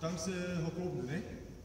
Dankzij goedkoop doen, hè?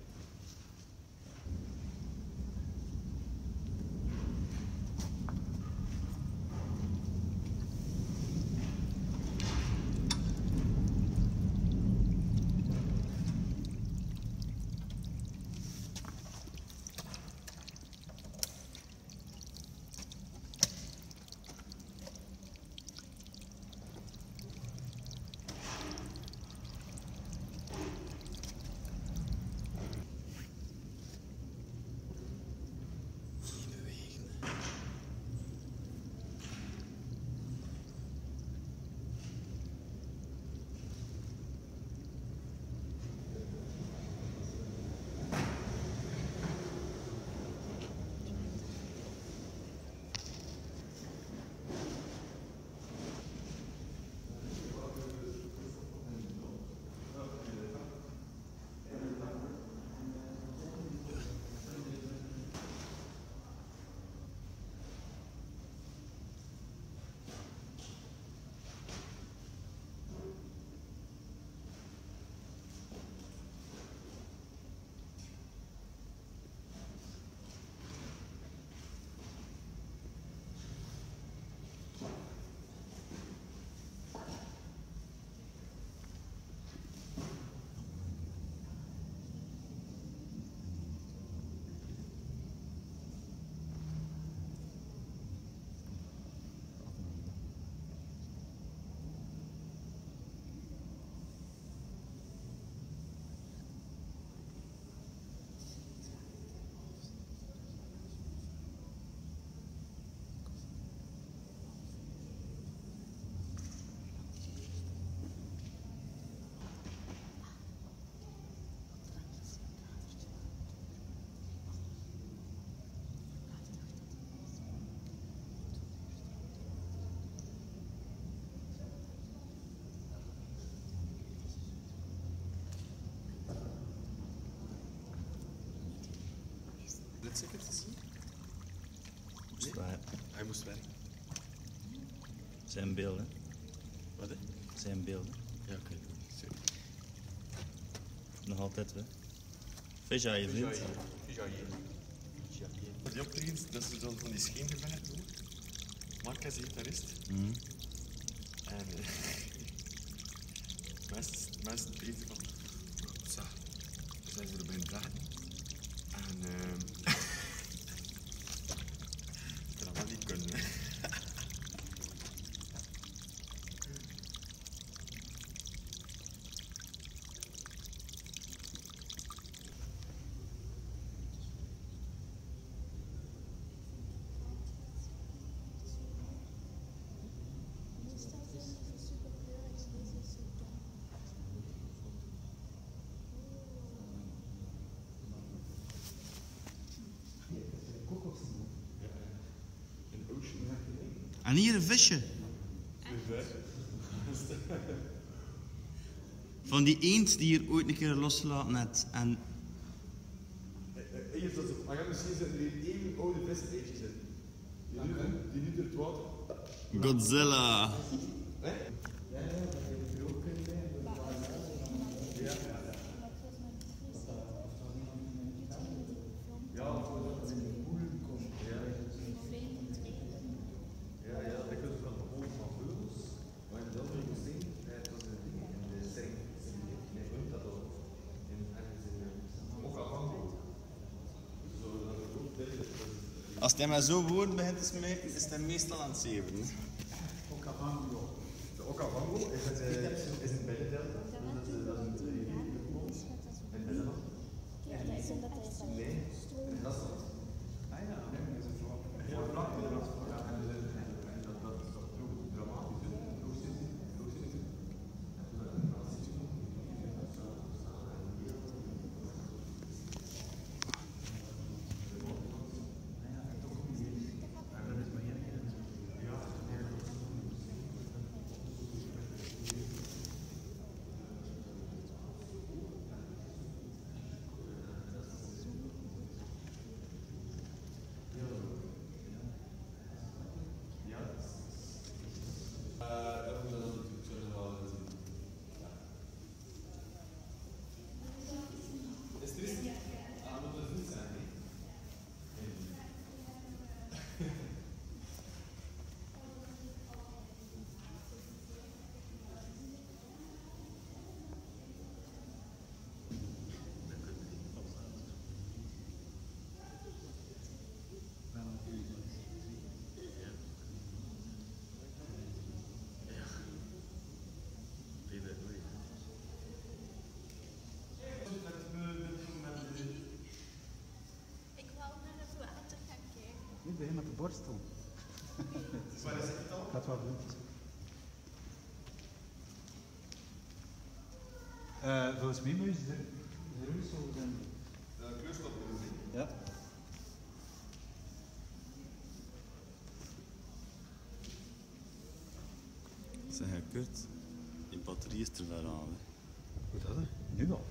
Dit zeker te zien? Nee? Hij moest werken. Zijn beelden. Wat hè? Zijn beelden. Ja, oké. Zeker. Nog altijd hè. Visja je vriend. Voor die optredens, dat is zo van die scheengevechten doen. Mark is de gitarist. En mensen weten van, zo, we zijn voor bij een dag. En ik kan dat wel niet kunnen. Hè. En hier een visje. Van die eend die hier ooit een keer losgelaten heeft. En Hier, maar ja, misschien zitten hier één oude viseentjes in. Die nu door het water. Godzilla. Hè? Als hij met zo'n woorden begint te smijten, is hij meestal aan het zeven. De Okavango is een binnendelta. Dat is een riviergekomen. In Nederland? Nee, in Ghyssels. Ah ja, dat is een vlak. Heel vlak inderdaad. En dat is toch dramatisch. borstel. Waar is het al? Gaat wel goed. Volgens mij moet je de reuzel zijn. Kleurstof Ja. Zeg, Kurt, die batterie is er wel aan. Hoe dat? Nu al.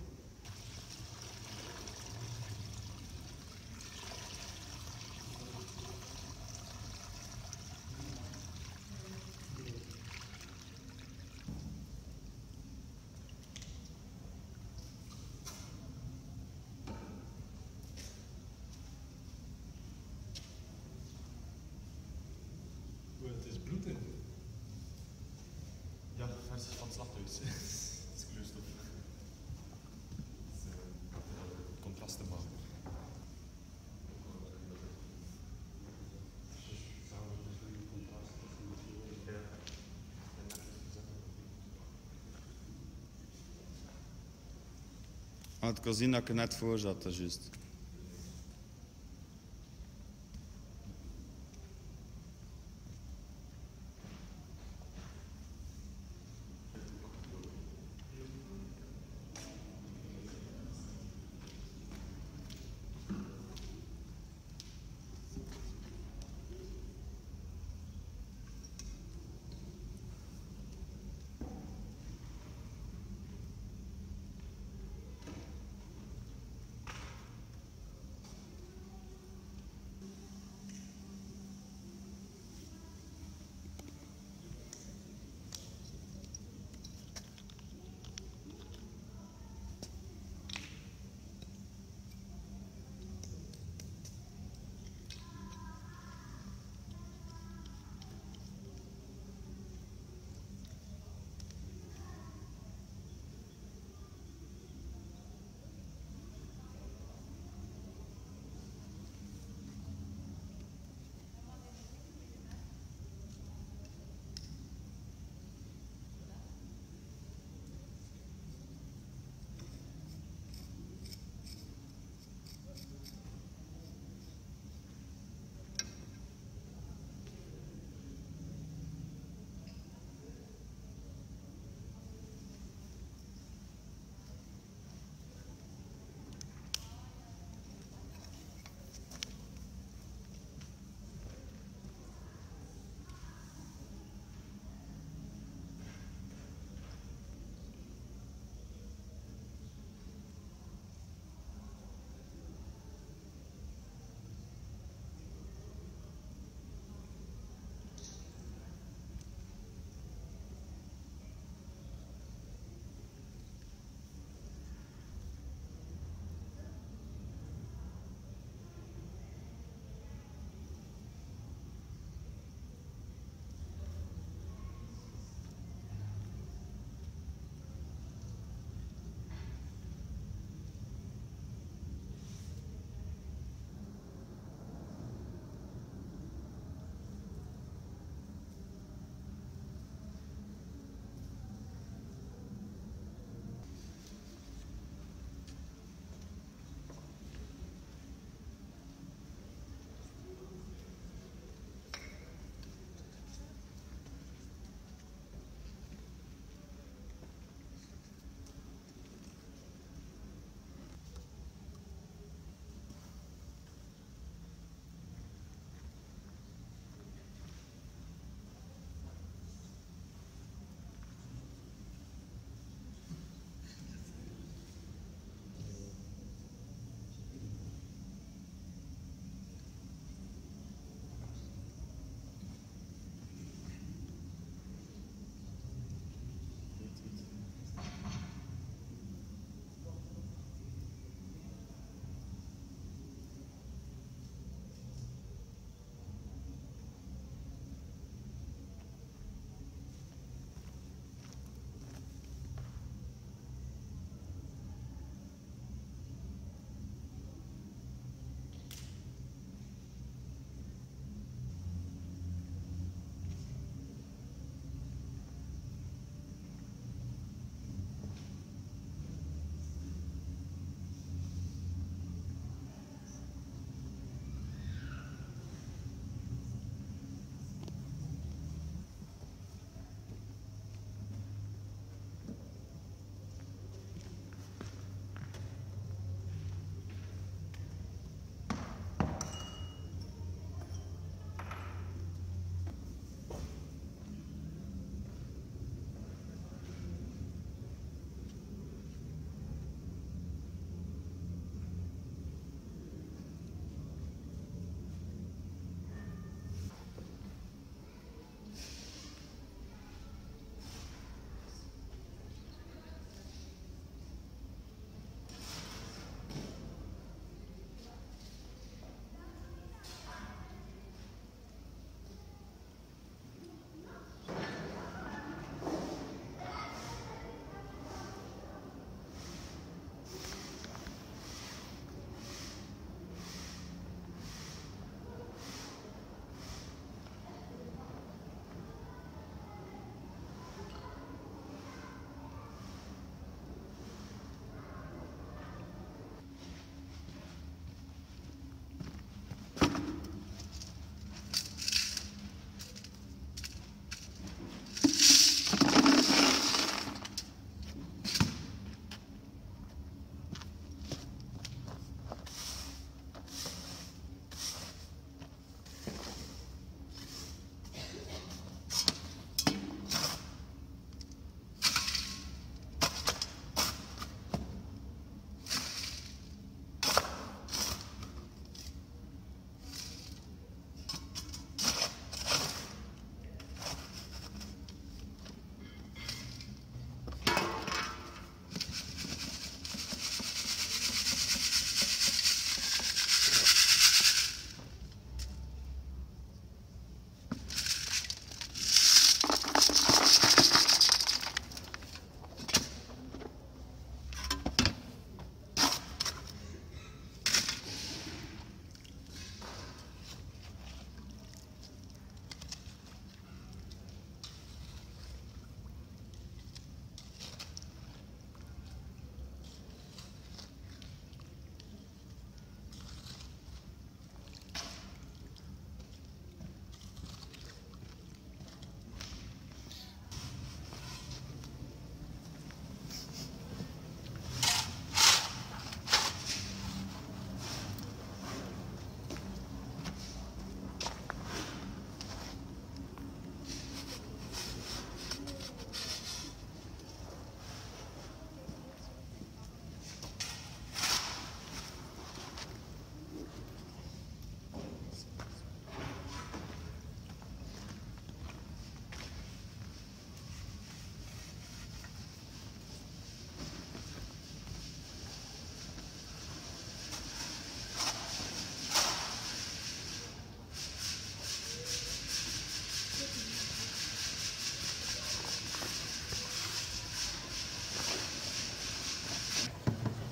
Het is bloed in. Ja, versies van het slachthuis. Het is kleurstof. Het is contrasten maken. Ah, het kan zien dat ik er net voor zat, dat is juist.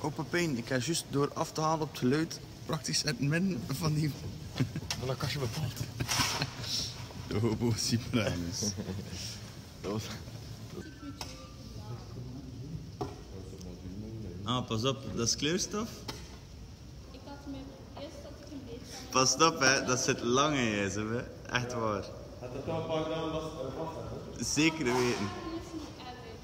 Oh Pepijn, ik heb juist door af te halen op het geluid praktisch in het midden van die... Van dat kastje bepaald. De hobo Sibran is. Ah, pas op, dat is kleurstof? Ik had me eerst dat ik een beetje aan Pas op hè, dat zit lang in je, hè. Echt waar. Had dat toch een paar graden vast hè? Zeker weten. het is niet erg.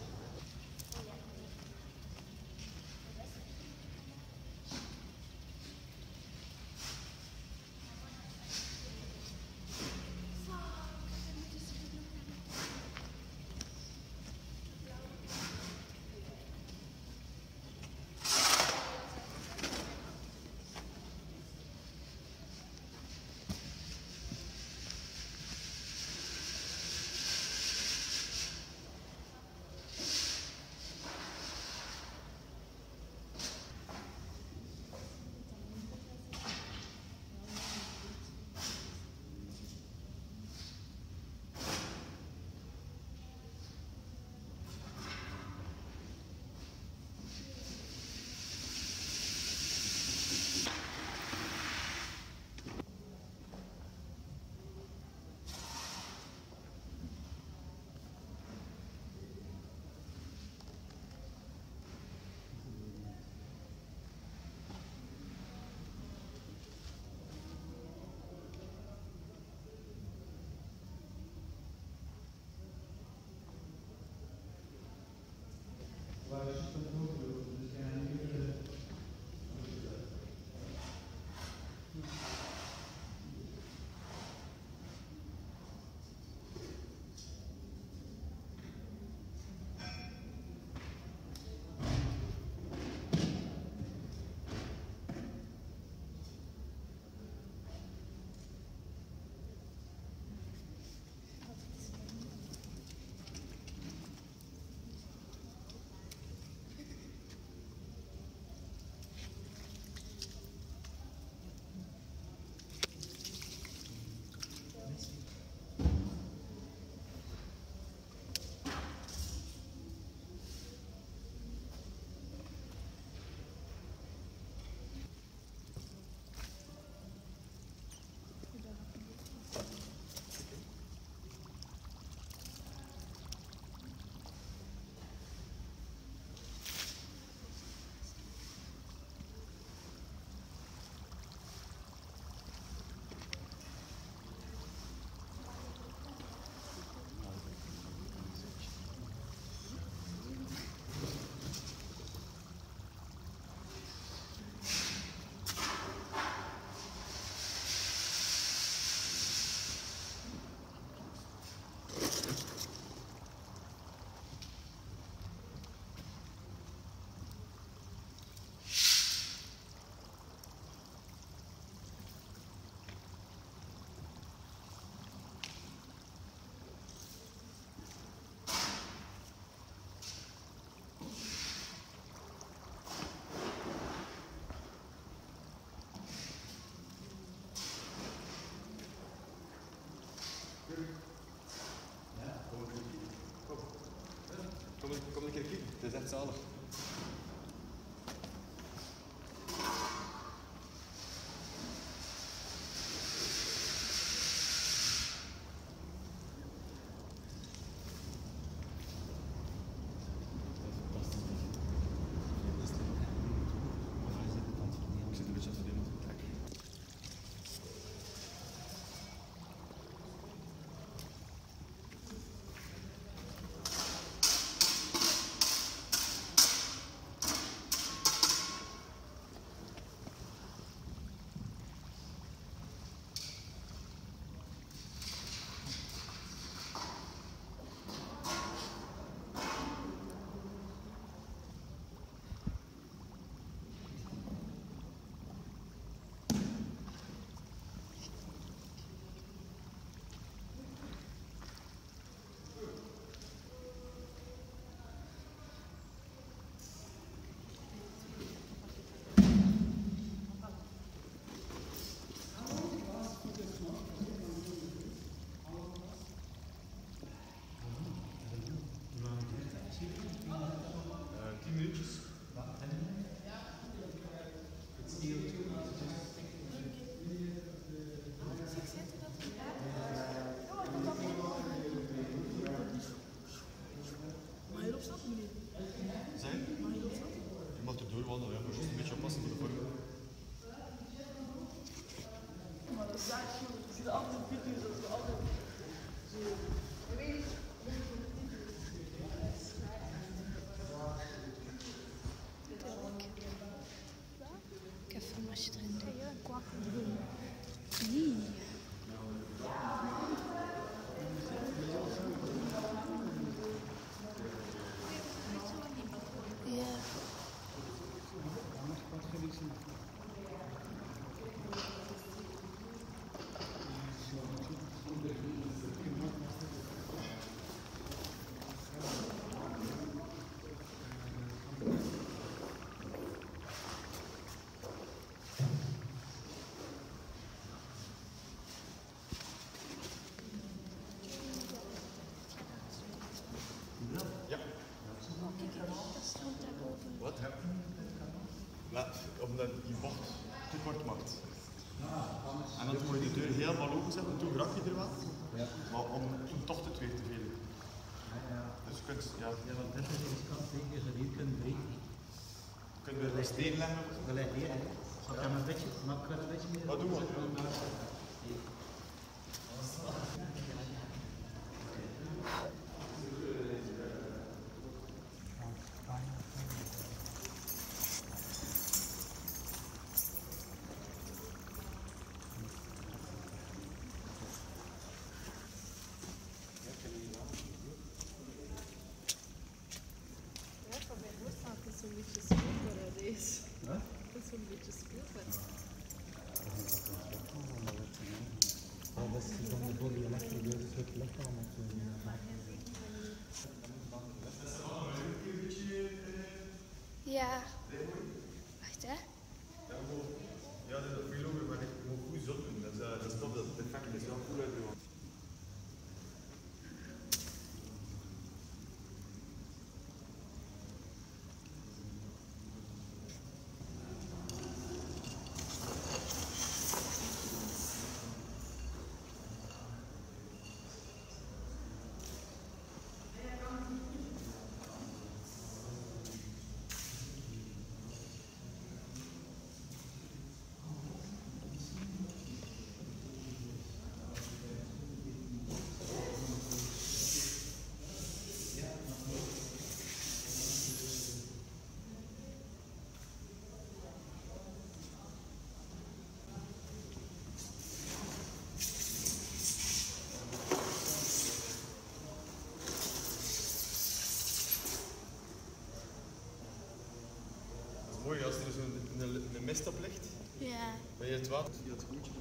Kom een keer kijken, het is echt zalig. Ik zit een beetje achter die te trekken. als je erin doet. Ja, kwak. Nee. Ja. Wat? Maar omdat je bocht te kort maakt. En dan moet je de deur helemaal openzetten, toen raak je er wel. Ja. Maar om toch te twee te veel. Dus je kunt, ja. Ja, want dit is iets kan tegen je hier kunnen breken. Kunnen we een steen leggen? Gelijk hier, hè. Zal ik hem een beetje, mag ik een beetje meer? Wat doen we? Ja. Wacht hè. Ja, dat is veel over, maar ik moet goed zotten. Dat is toch dat perfect, dat is wel goed uit. Mooi als er zo'n mist op ligt. Ja. Ben je het water? Ja, het groentje.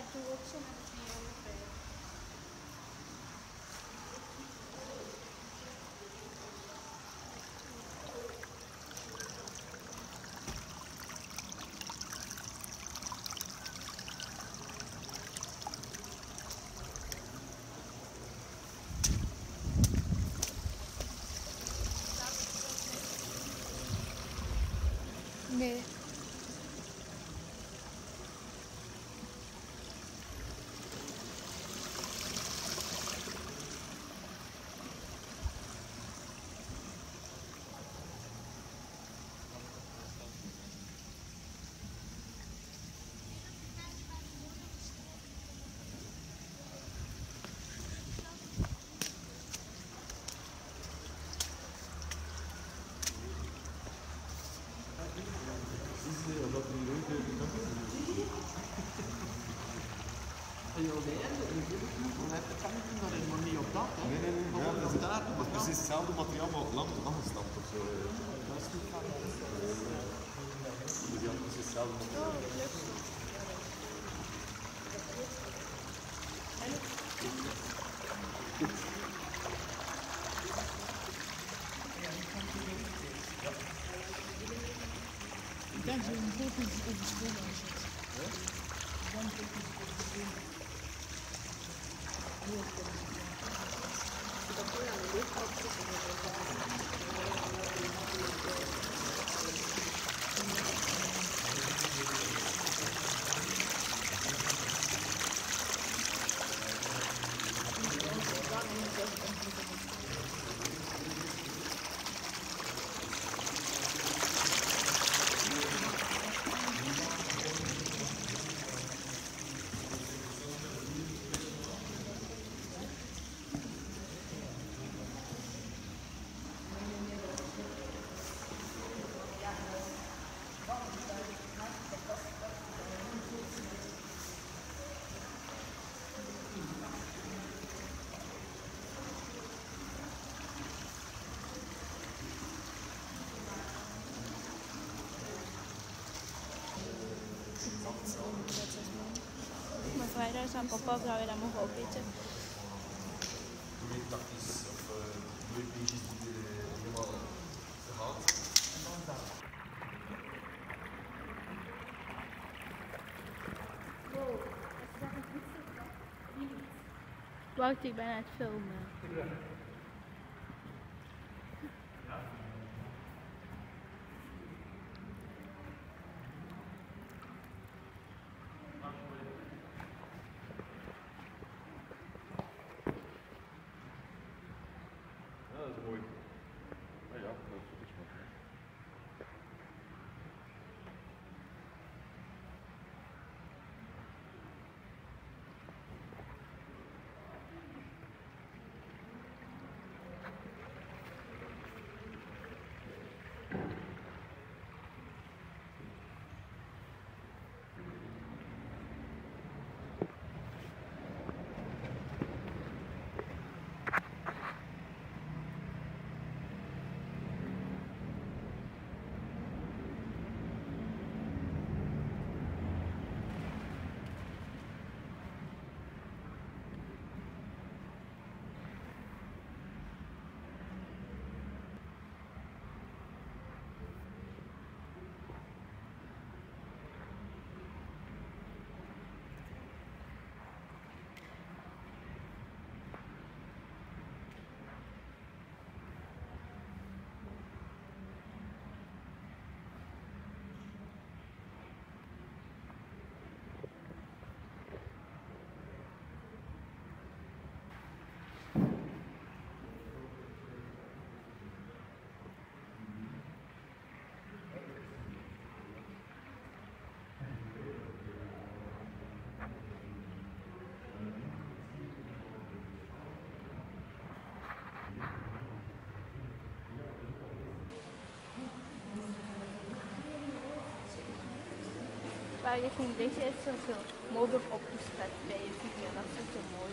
doe ook zo met de 3 euro bij. Nee. Het is hetzelfde materiaal, maar lang afgestampt of zo. Ja, het is hetzelfde materiaal. Ik denk dat een grote overstroom aan zit. Dan komt het overstroom. Maar vrijdag is aan papa of dat we dat mogen opeten. Doe je tactisch of doe je beetjes die helemaal gehaald? Wacht, ik ben aan het filmen. Ja, dat is mooi. Ja, dat is mooi. Waar je geen lichtje is, zo mogelijk opgezet bij je video. Dat is zo mooi.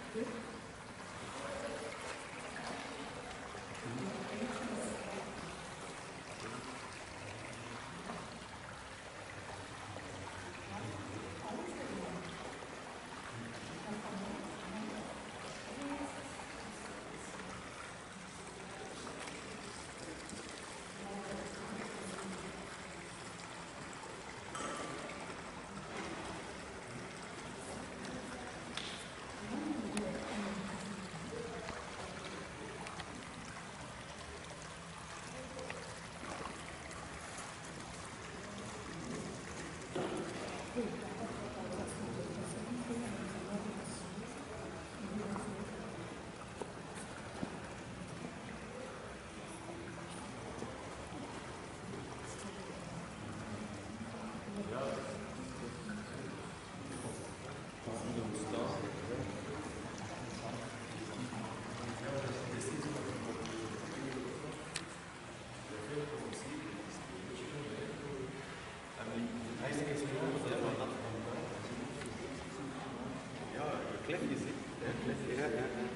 Klefjes, hè? Ja, klefjes. Ja, ja.